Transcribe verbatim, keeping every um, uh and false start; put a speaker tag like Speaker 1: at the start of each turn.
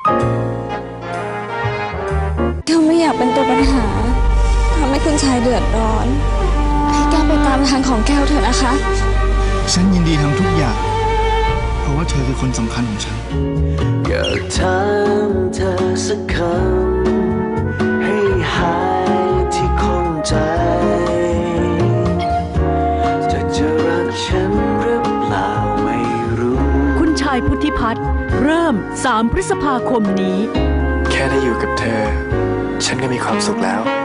Speaker 1: แก้วไม่อยากเป็นตัวปัญหาทำให้คุณชายเดือดร้อนให้แก้วไปตามทางของแก้วเถอะนะคะ
Speaker 2: ฉันยินดีทำทุกอย่างเพราะว่าเธอคือคนสำคัญของฉัน
Speaker 3: อยากถามเธอสักคำให้หายที่ข้องใจจะจะรักฉันหรือเปล่าไม่รู้
Speaker 4: คุณชายพุทธิพัฒน์เริ่มสามพฤษภาคมนี้
Speaker 5: แค่ได้อยู่กับเธอฉันก็มีความสุขแล้ว